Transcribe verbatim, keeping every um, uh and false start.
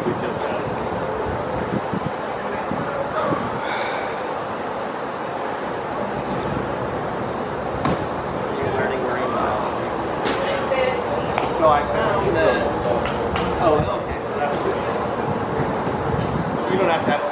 we just got it. You're learning marine biology. So I found that. Oh, okay, so that's good. So you don't have to have